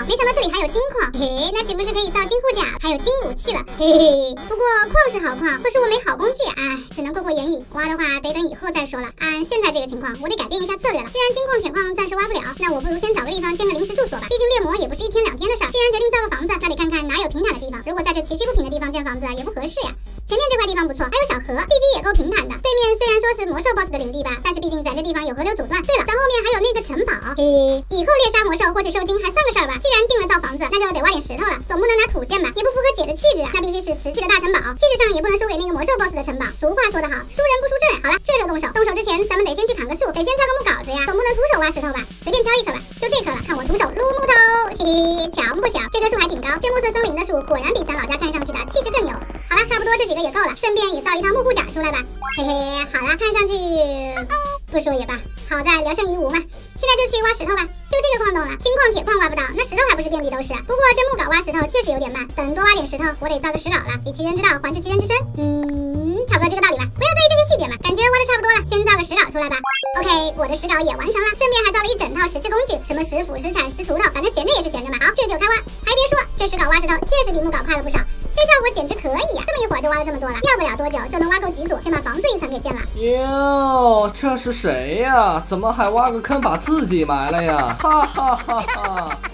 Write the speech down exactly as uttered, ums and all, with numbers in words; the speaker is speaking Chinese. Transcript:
没想到这里还有金矿，嘿嘿，那岂不是可以造金护甲，还有金武器了，嘿嘿嘿。不过矿是好矿，可是我没好工具，哎，只能过过眼瘾。挖的话得等以后再说了。按现在这个情况，我得改变一下策略了。既然金矿、铁矿暂时挖不了，那我不如先找个地方建个临时住所吧。毕竟猎魔也不是一天两天的事儿。既然决定造个房子，那得看看哪有平坦的地方。如果在这崎岖不平的地方建房子也不合适呀。前面这块地方不错，还有小河，地基也够平坦的。对面虽然说是魔兽 boss 的领地吧，但是毕竟在这地方有河流阻断。对了，咱后面还有那个城堡，嘿，以后猎杀魔兽获取兽精还算个事儿吧。既然定了造房子，那就得挖点石头了，总不能拿土建吧，也不符合姐的气质啊。那必须是石器的大城堡，气质上也不能输给那个魔兽 boss 的城堡。俗话说得好，输人不输阵。好了，这就动手。动手之前，咱们得先去砍个树，得先挑个木镐子呀，总不能徒手挖石头吧？随便挑一棵吧，就这棵了，看我徒手撸木头，嘿嘿，巧不巧？这棵树还挺高，这暮色森林的树果然比咱老家看上去的气势更有。好了，差不多这几个也够了，顺便也造一套木护甲出来吧。嘿嘿，好了，看上去不说也罢，好在聊胜于无嘛。现在就去挖石头吧，就这个矿洞了，金矿、铁矿挖不到，那石头还不是遍地都是。不过这木镐挖石头确实有点慢，等多挖点石头，我得造个石镐了，以其人之道还治其人之身。嗯，差不多这个道理吧，不要在意这些细节嘛。感觉挖的差不多了，先造个石镐出来吧。OK， 我的石镐也完成了，顺便还造了一整套石制工具，什么石斧、石铲、石锄头，反正闲着也是闲着嘛。好，这就开挖。还别说，这石镐挖石头确实比木镐快了不少。这效果简直可以呀、啊！这么一会儿就挖了这么多了，要不了多久就能挖够几组，先把房子一层给建了。 哟，这是谁呀？怎么还挖个坑把自己埋了呀？哈哈哈哈！